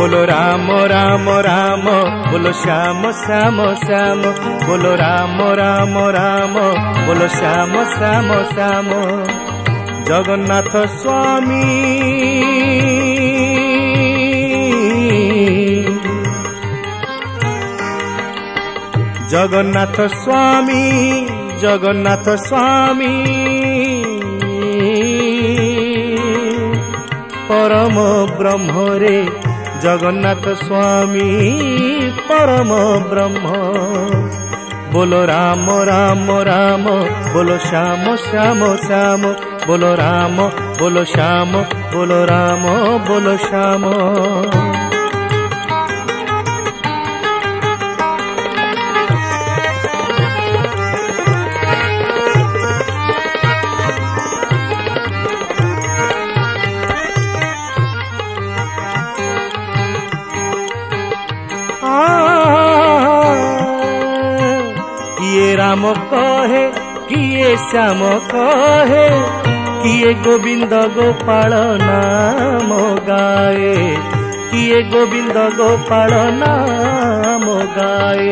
बोलो राम राम राम, बोलो श्याम श्याम श्याम, बोलो राम राम राम, बोलो श्याम श्याम श्याम। जगन्नाथ स्वामी जगन्नाथ स्वामी जगन्नाथ स्वामी परम ब्रह्म रे जगन्नाथ स्वामी परम ब्रह्म। बोलो राम राम राम, बोलो श्याम श्याम श्याम, बोलो राम बोलो श्याम, बोलो राम बोलो श्याम। किए राम कहे किए श्याम कहे, किए गोविंद गोपाल नाम गाए, किए गोविंद गोपाल नाम गाए।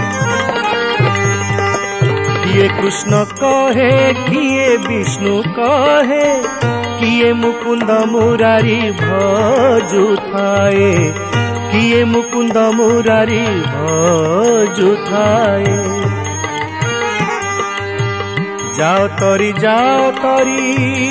किए कृष्ण कहे किए विष्णु कहे, किए मुकुंद मुरारी भजुथाए, किए मुकुंद मुरारी भजुथाए। जाओ तरी जाओ तरी,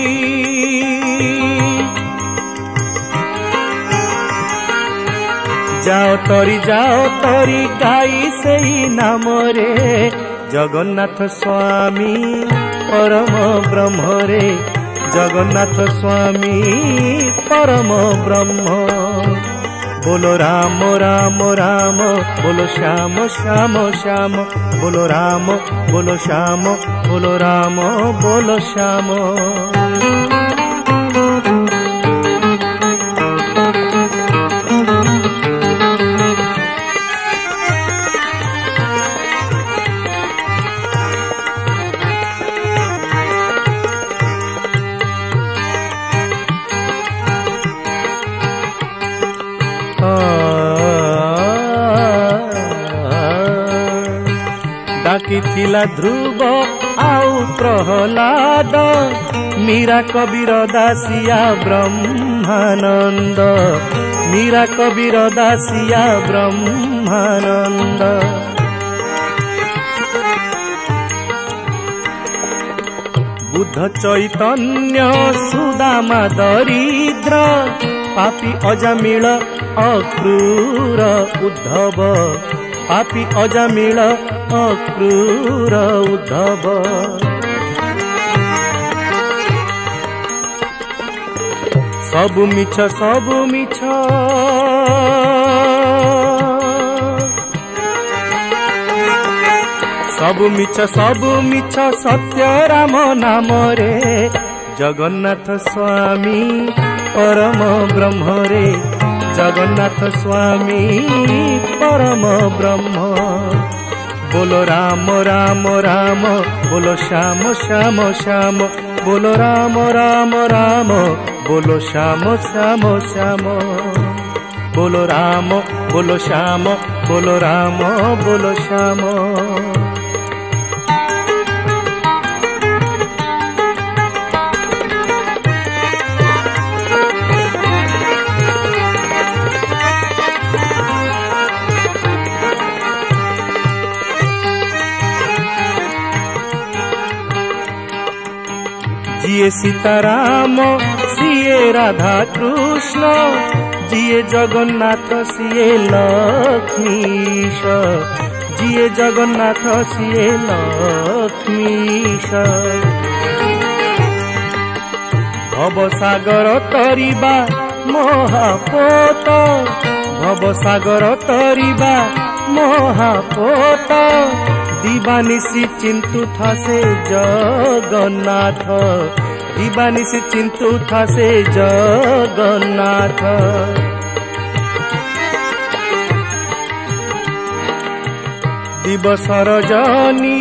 जाओ तरी गाई सेई नाम रे जगन्नाथ स्वामी परम ब्रह्म रे जगन्नाथ स्वामी परम ब्रह्म। बोलो राम राम राम, बोलो श्याम श्याम श्याम, बोलो राम बोलो श्याम, बोलो राम बोलो श्याम। डाकिथिला ध्रुव आउ प्रहलाद, मीरा कबीर दासिया ब्रह्मानंद, मीरा कबीर दासिया ब्रह्मानंद। बुद्ध चैतन्य सुदामा दरिद्र, पापी अजामिल अक्रूर उद्धव, पापी अजामिल अक्रूर उद्धव। सबु मिछ सबु मिछ, सबु मिछ सबु मिछ, सत्य राम नाम रे जगन्नाथ स्वामी परम ब्रह्म रे जगन्नाथ स्वामी परम ब्रह्म। बोलो राम राम राम, बोलो श्याम श्याम श्याम, बोलो राम राम राम, बोलो श्याम श्याम श्याम। बोलो राम बोलो श्याम, बोलो राम बोलो श्याम। जिए सीताराम सिए राधा कृष्ण, जिए जगन्नाथ सिए लक्ष्मीश, जिए जगन्नाथ सिए लक्ष्मीश। भवसागर तरिबा महापोत, भवसागर तरिबा महापोत, दिवानिसी चिंतु था से जगन्नाथ, दिवानिसी चिंतु था से जगन्नाथ। दिवस रजनी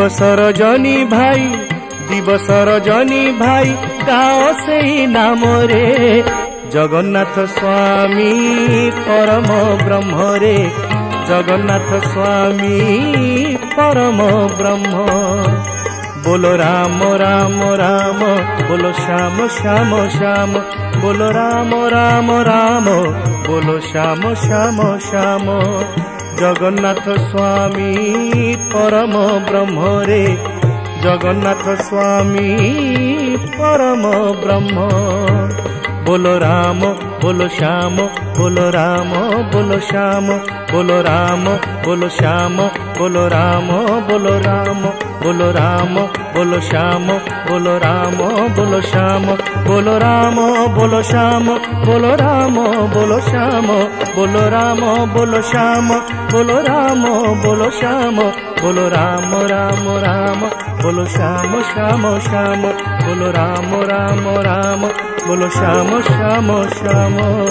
दिवस रजनी भाई दिवस रजनी भाई गाओ सेई नाम रे जगन्नाथ स्वामी परम ब्रह्म रे जगन्नाथ स्वामी परम ब्रह्म। बोलो राम राम राम बोलो श्याम श्याम श्याम बोलो राम राम राम बोलो श्याम श्याम श्याम। जगन्नाथ स्वामी परम ब्रह्म रे जगन्नाथ स्वामी परम ब्रह्म। बोलो राम बोलो श्याम बोलो राम बोलो श्याम बोलो राम बोलो श्याम बोलो राम बोलो राम बोलो राम बोलो श्याम बोलो राम बोलो श्याम बोलो राम बोलो श्याम बोलो राम बोलो श्याम बोलो राम बोलो श्याम बोलो राम बोलो श्याम बोलो राम राम राम बोलो श्याम श्याम श्याम बोलो राम राम राम बोलो श्याम श्याम श्याम।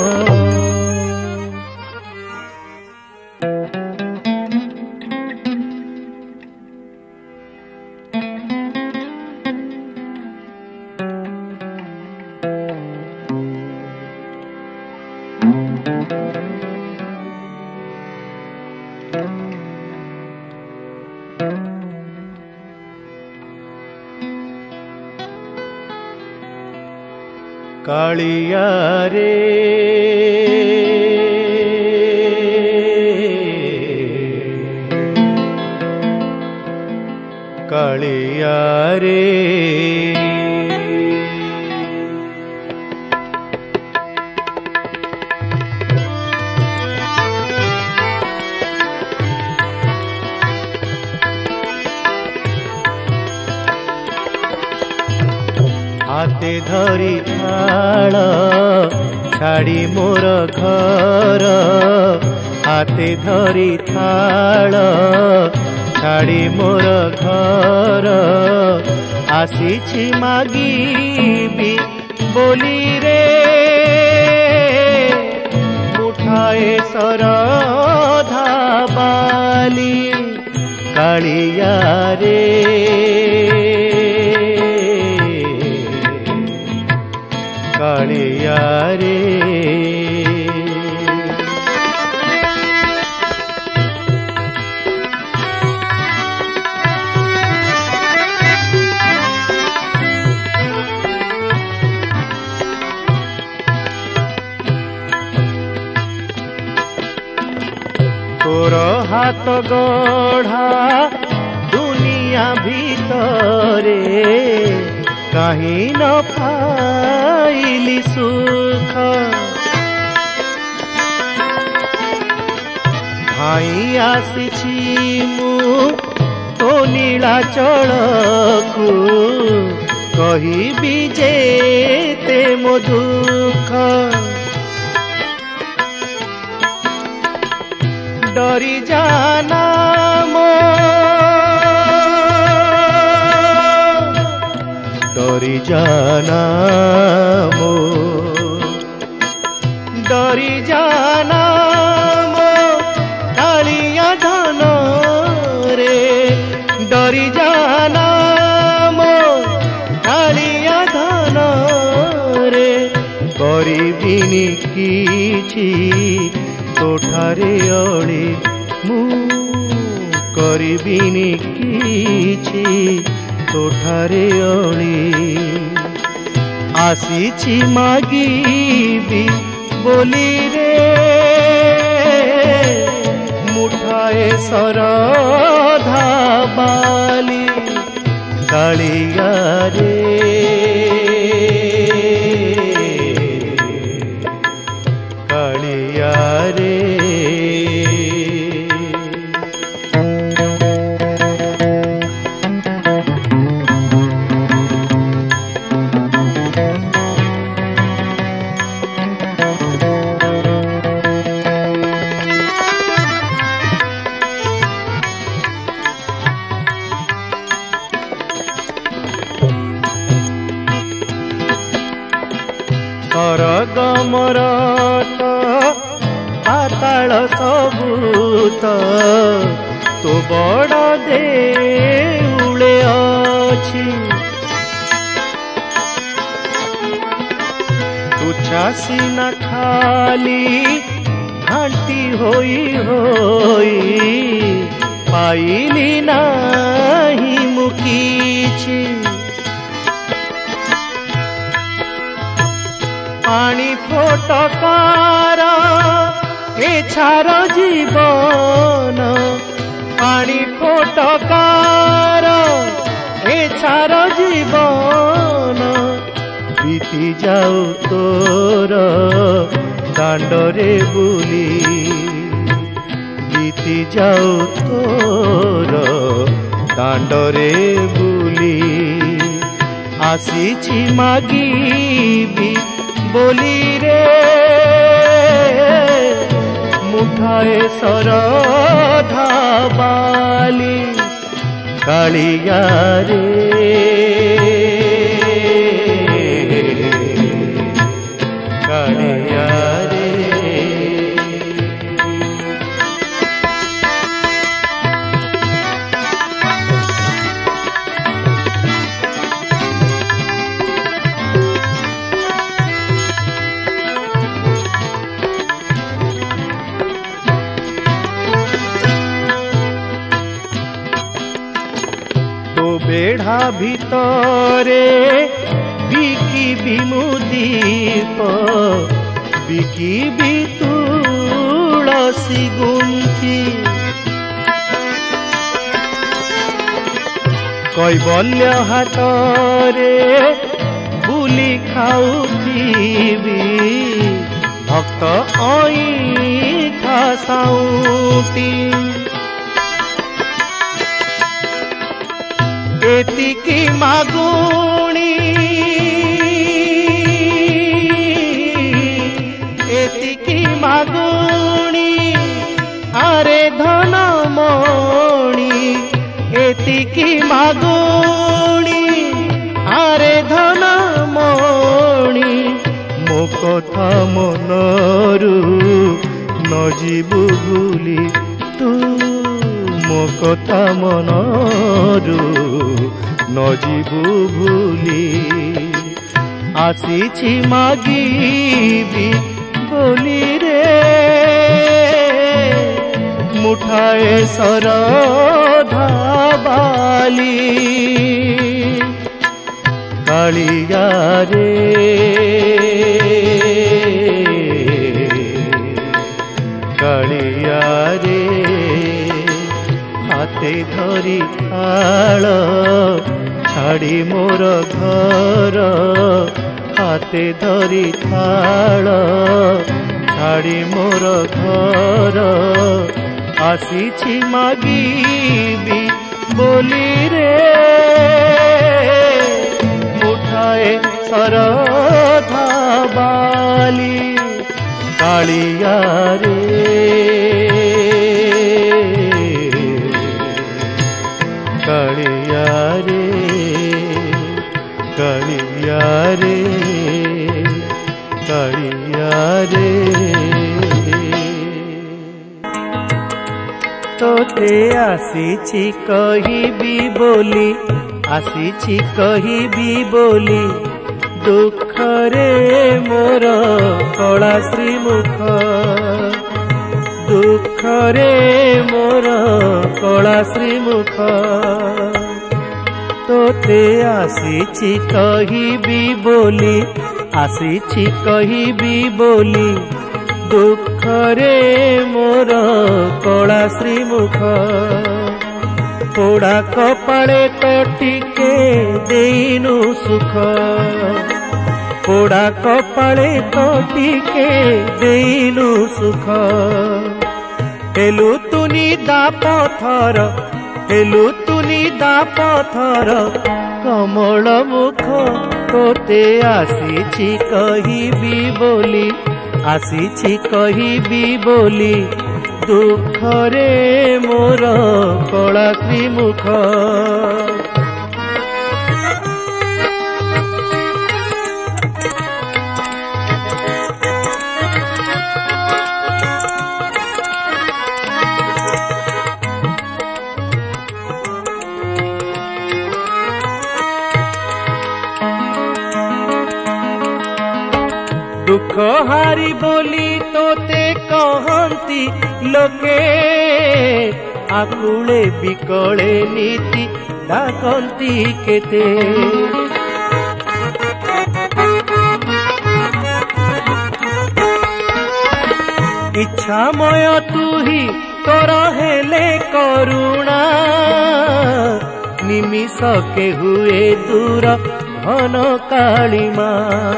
कालिया रे कालिया रे हाते धरी थाल छाड़ी मोर घर हाते धरी थाल छाड़ी मोर घर आसीछि मागिबी बोली रे उठाए सरधा बाली कालिया रे कालिया रे। तोर हाथ गढ़ा दुनिया भीतरे कहीं न पाइली सुख भाई आसीछि मु तो नीलाचलकु कहिबी जेते मो दुख डरी जाना मो डरी जाना मो डरी जाना मो कालिया धन रे डरी जाना मो कालिया धन रे करिबिनी किछि तोठारे अली मु करिबिनी किछि तोठारे अली आसीछि मागिबी बोली रे मुठाए सरधा बाली कालिया रे कालिया रे। सरगमर पाताल सबूत तो बड़ देउळे अछि तुच्छा सीना खाली घाटी होई होई पाइली नाही मुकीछि पानी फोटकार ए छार जीवन पानी फोटकार ए छार जीवन बीती जाऊ तोर दांडरे बुली बीती जाऊ तोर दांडरे बुली आसीछि मागिबी बोली रे मुठाए सरधा बाली कालिया रे कालिया रे बेढ़ा भितरे बिकी मुदीप बिकी तुलसी गुंथी कैबल्य हाटरे बुली खाउथिबी भक्त अईठा साउटी एतिकी मागुणी एतिकी मागुणी आरे धन मणि एतिकी मागुणी आरे धन मणि मो कथा मनरू न जीवु भूली तू मो कथा मनरू न जीवु भूली आसीछि मागिबी बोली रे मुठाए सरधा बाली कालिया रे कालिया रे हाथे धरी थाल छाड़ी मोर घर हाथे धरी थाल छाड़ी मोर घर आसीछि मागिबी बोली रे मुठाए सरधा बाली कालिया रे कालिया रे कालिया रे कालिया रे तोते आसीछि कहिबी बोली आसीछि कहिबी बोली दुख रे मोर कला श्रीमुख दुख रे मोर कला श्रीमुख तोते आसीछि कहिबी बोली आसीछि कहिबी बोली दुख रे मोर कला श्रीमुख पोड़ा कपाळे तो टिके देइनु सुख पोड़ा कपाळे तो टिके देइनु सुख हेलु तुनी दा पथर हेलु तुनी दा पथर कमल मुख तोते आसीछि कहिबी बोली आसीछि कहिबी बोली दुख रे मोर कला श्रीमुख दुख हारी बोली तोते कहती लोके आकुले बिकले नीति डाकती केते इच्छामय तुही तोर हेले करुणा निमिष के हुए दूर घन कालीमा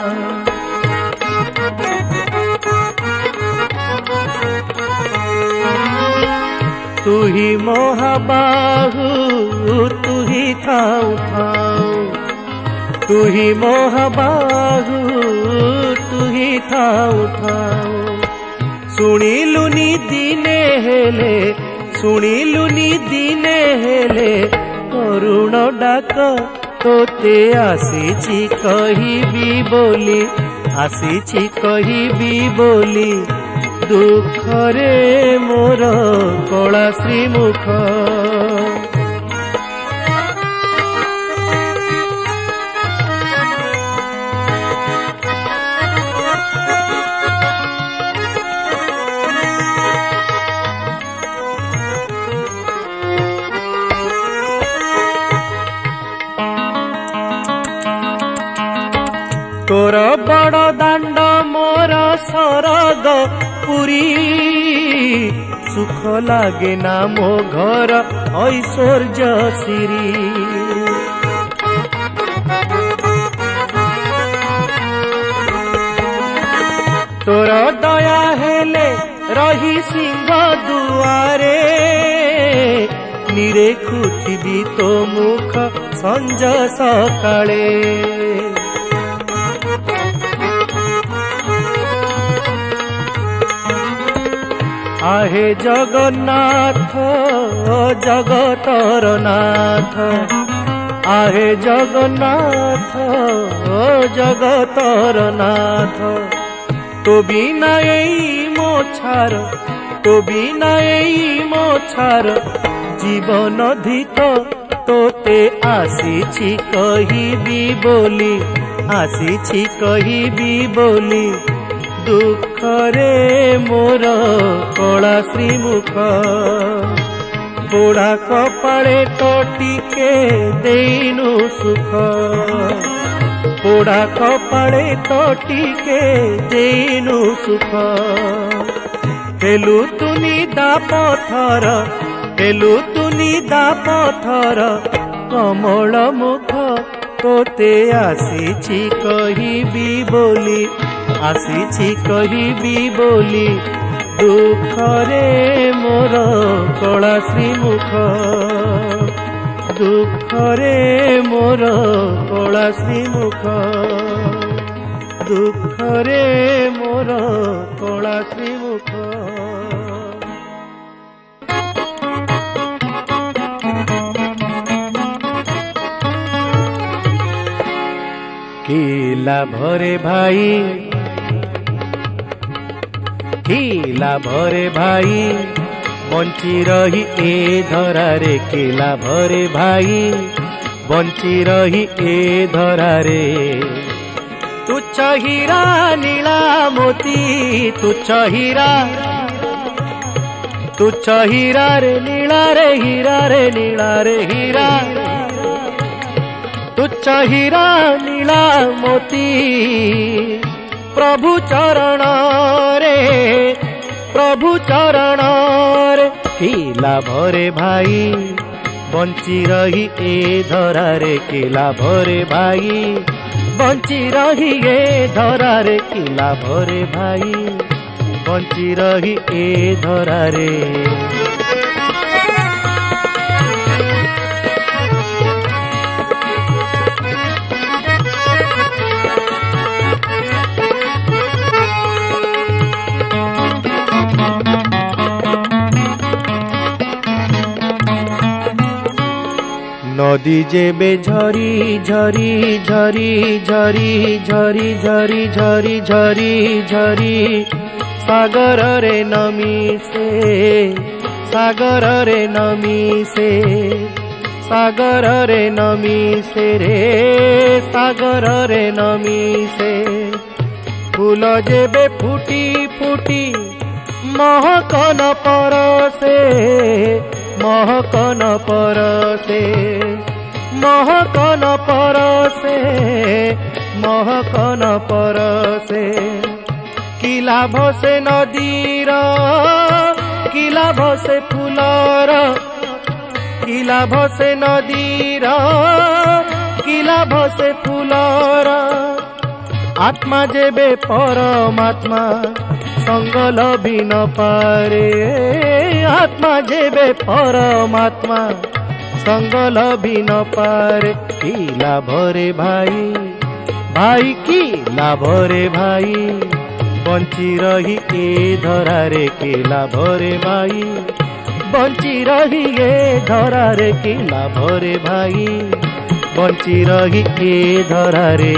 तुही महाबाहु तुही थाऊ थाऊ तुही महाबाहु तुही थाऊ थाऊ शुणिलुनी दिने हेले शुणिलुनी दिने हेले करुण डाक तोते आसीची कहिबी बोली आसीची कहिबी बोली दुखरे मोर कला श्रीमुख तोर बड़ दांड मोर सरग पुरी सुख लागे ना मो घर ऐश्वर्य सिरी तोर दया हेले रही सिंह दुआरे निरेखुथिबी तो मुख संज सकाळे आहे जगन्नाथ जगतर नाथ आहे जगन्नाथ जगतर नाथ तो बिना मोछार तो बिना मोछार जीवन धित तोते आसीछि कहिबी बोली आसीछि कहिबी बोली दुखरे मोर कला श्रीमुख बुढ़ा कपाळे तो टिके देनु सुख बुढ़ा कपाळे तो टिके देनु सुख हेलु तुनी दा पथर हेलु तुनी दा पथर कमल मुख तोते आसीछि कहिबी बोली आसीछि कहिबी बोली दुखरे मोर कला श्रीमुख दुखरे मोर कला श्रीमुख दुखरे मोर कला श्रीमुख की लाभरे भाई की लाभरे भाई बंची रही ए धरारे की लाभरे भाई बंची रही ए धरारे तुच्छ हीरा नीला मोती तुच्छ हीरा रे नीला रे हीरा रे नीला रे हीरा तुच्छ हीरा नीला मोती प्रभु चरण रे की लाभरे भाई बंची रही ए धरारे की लाभरे भाई बंची रही ए धरारे की लाभरे भाई बंची रही ए धरारे नदी जेबे झरी झरी झरी झरी झरी झरी झरी झरी झरी सागर रे नमी से सागर रे नमी से सागर रे नमी से रे सागर रे नमी से फूल जेबे फुटी फुटी महकन परसे महकन परसे महकन परसे महकन परसे कि लाभ से नदीर कि लाभ से फूलर कि लाभ से नदीर कि लाभ से फूलर आत्मा जेबे परमात्मा संग लभी न पारे आत्मा जेबे परमात्मा संग लभी न पारे कि लाभ रे भाई भाई कि लाभ रे भाई बंची रही ए धरा रे कि लाभ रे भाई बंची रही ए धरा रे कि लाभ रे भाई बंची रही ए धरा रे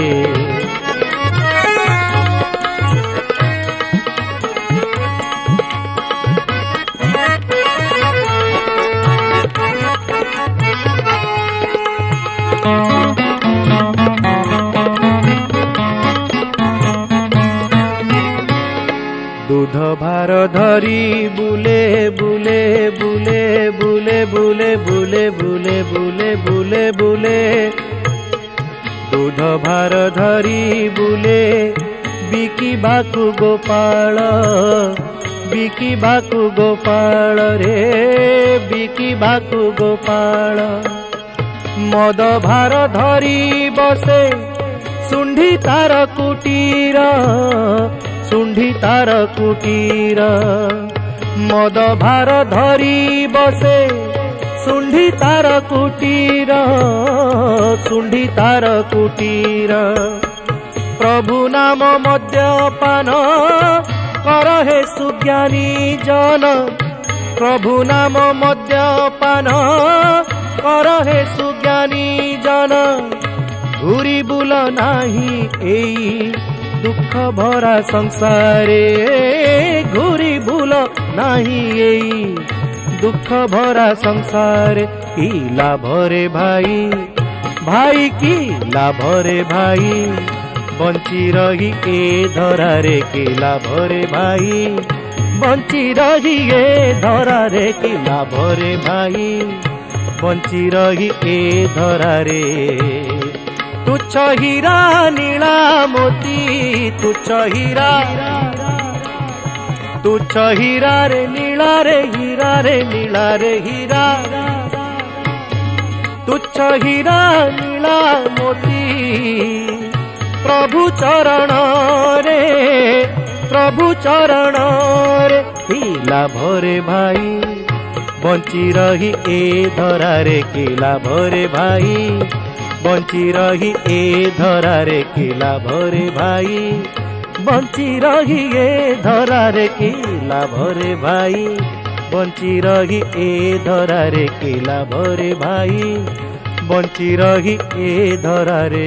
दूध भार धरी बुले बुले बुले बुले बुले बुले बुले बुले बुले बुले दूध भार धरी बुले बिकी बाकु गोपाल बिकी बाकु गोपाल रे बिकी बाकु गोपाल मद भार धरी बसे सुंढी तार कुटीर सुंढी तार कुटीर मद भार धरी बसे सुंढी तार कुटीर सुंढी तार कुटीर प्रभु नाम मद्यपान कर हे सुज्ञानी जन प्रभु नाम मद्यपान कर हे सुज्ञानी जन घूरी बुल नाही एई दुख भरा संसारे घूरी भूल नहीं एई दुख भरा संसारे की लाभ रे भाई भाई की लाभ रे भाई बंची रही ए धरा रे की लाभ रे भाई बंची रही ए धरा रे की लाभ रे भाई बंची रही ए धरा रे तुच्छ हीरा नीला मोती तुच्छ हीरा रे नीला रे हीरा रे नीला रे हीरा तुच्छ हीरा नीला मोती प्रभु चरण रे की लाभ रे भाई बंची रही ए धरा रे की लाभ रे भाई बंची रही ए धरा रे की लाभ रे भाई बंची रही ए धरा रे की लाभ रे भाई बंची रही ए धरा रे की लाभ रे भाई बंची रही ए धरा रे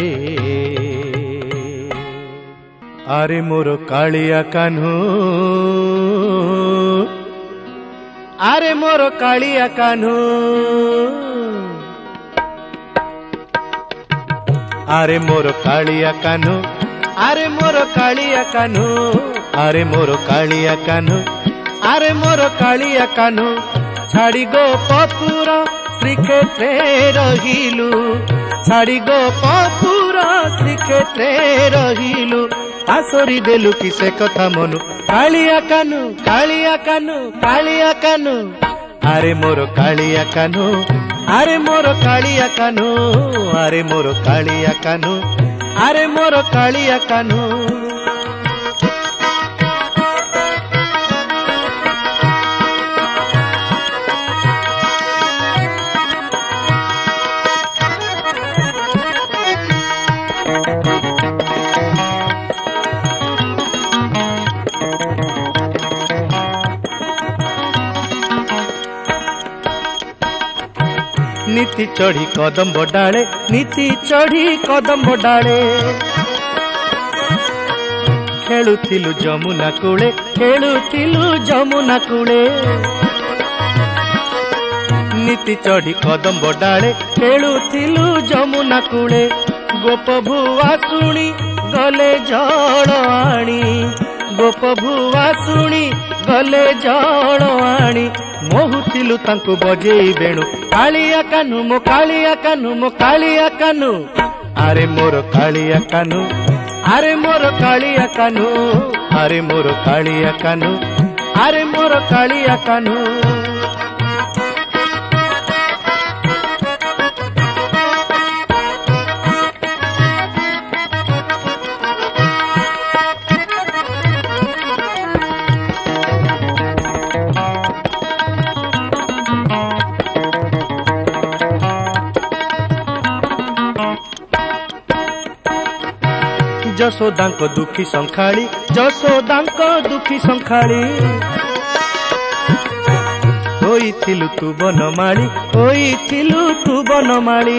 आरे मोर कालिया कान्हू आरे मोर कालिया कान्हू आरे मोर कालिया कान्हू आरे मोर कालिया कान्हू आरे मोर कालिया कान्हू आरे मोर कालिया कान्हू छाड़ी गो पपुर श्रीक्षेत्रे रहिलु छाड़ी गो पपुर श्रीक्षेत्रे रहिलु आसरी देलु किसे कथा मनु कालिया कान्हू कालिया कान्हू कालिया कान्हू आरे मोर कालिया कान्हू आरे मोर कालिया कान्हू आरे मोर कालिया कान्हू आरे मोर कालिया कान्हू नीति चढ़ी कदम्ब डाले नीति चढ़ी कदम्ब डाले खेलुथिलु जमुना कूले खेलुथिलु जमुना कूले नीति चढ़ी कदम्ब डाले खेलुथिलु जमुना कूले गोप भुआ शुणी गले जल आणी गोप भुआ शुणी गले जल आणी मोहुथिलु तांकु बजेई बेणु कालिया कानु मो कालिया कानु मो कालिया कानु अरे मोर कालिया कानु अरे मोर कालिया कानु अरे मोर कालिया कानु अरे मोर कालिया कानु जशोदांक दुखी संखाली जशोदांक दुखी संखाली होइथिलु तू बनमाली होइथिलु तू बनमाली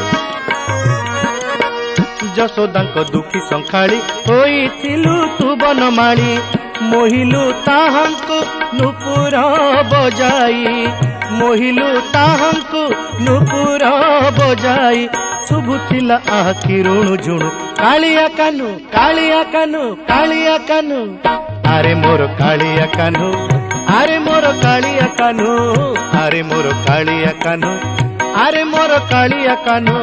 जशोदांक दुखी संखाली होइथिलु तू बनमाली मोहिलु ताहांकु नुपुर बजाई मोहिलु ताहांकु नुपुर बजाई शुभुथिला आखि ऋणु झुणु कालिया कानु कालिया कानु कालिया कानु अरे मोर कालिया कानु अरे मोर कालिया कानु अरे मोर कालिया कानु अरे मोर कालिया कानु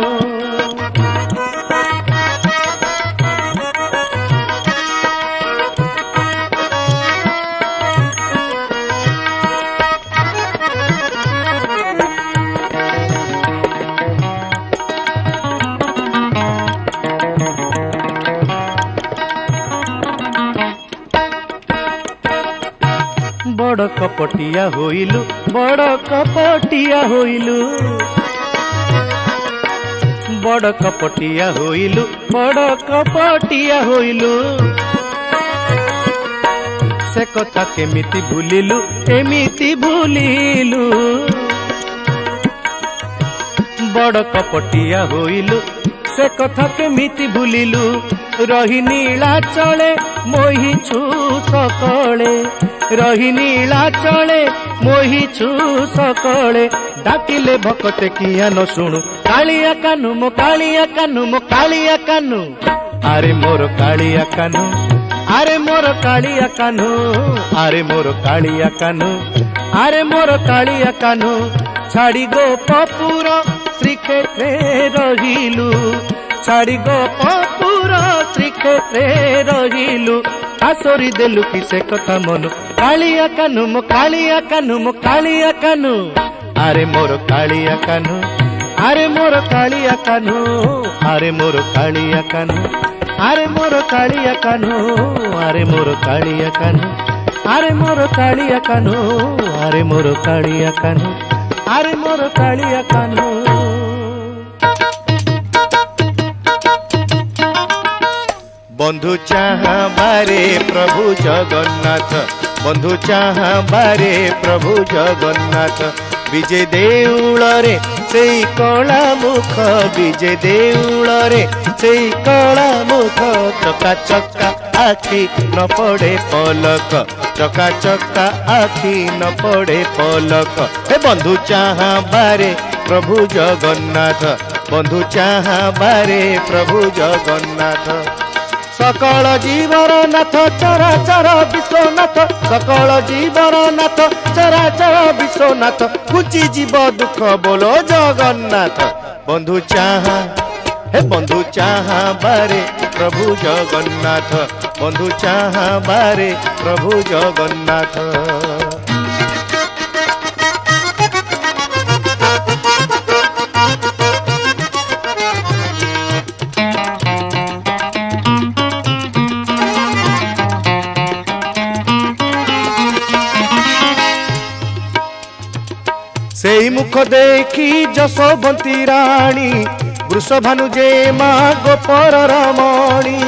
बड़ कपटिया होइलु बड़ कपटिया होइलु बड़ कपटिया होइलु बड़ कपटिया होइलु से कथा केमिति भूलिलु एमिति भूलिलु बड़ कपटिया होइलु से कथा केमिति भूलिलु रही नीला चले मोहिछु सकले रही नीला चले मोहिछु सकले डाकिले भकते किया न शुणु कालिया कानु मो कालिया कानु मो कालिया कानु अरे मोर कालिया कानु अरे मोर कालिया कानु अरे मोर कालिया कानु अरे मोर कालिया कानु छाड़ी गोपपुर श्रीक्षेत्रे रहिलु छाड़ी गोपपुर श्रीक्षेत्रे रहिलु आसोरी देलु कि से कथा मनु कालिया कानु मो कालिया कानु मो कालिया कानु अरे मोर कालिया कानु अरे मोर कालिया कानु अरे मोर कालिया कानु अरे मोर कालिया कानु अरे मोर कालिया कानु अरे मोर कालिया कानु अरे मोर कालिया कानु अरे मोर कालिया कानु बंधु चाहा बारे प्रभु जगन्नाथ बंधु चाहा बारे प्रभु जगन्नाथ विजय देउल रे सेई कला मुख विजय देउल रे सेई कला मुख चका चका आखि न पड़े पलक चका चका आखि न पड़े पलक हे बंधु चाहा बारे प्रभु जगन्नाथ बंधु चाहा बारे प्रभु जगन्नाथ सकल जीवर नाथ चराचर विश्वनाथ सकल जीवर नाथ चराचर विश्वनाथ कुची जीव दुख बोलो जगन्नाथ बंधु चाहा हे बंधु चाहा बारे प्रभु जगन्नाथ बंधु चाहा बारे प्रभु जगन्नाथ सेई मुख देखी जशोवंती राणी वृषभानु जे माँ गोपर रमणी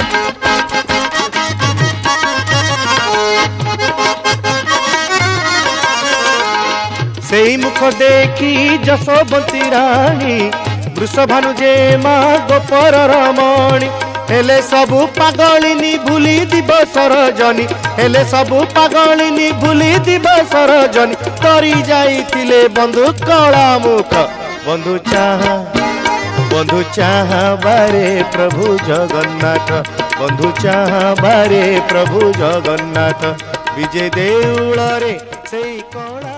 सेई मुख देखी जशोवंती राणी वृषभानु जे माँ गोपर रमणी हेले सबु पागलिनी भूली दिवस रजनी हेले सबु पागलिनी भूली दिवस रजनी तरी जाइथिले बंधु कला मुख बंधु चाहा बंधु चाहबारे प्रभु जगन्नाथ बंधु चाहबारे प्रभु जगन्नाथ विजय देउल रे से कला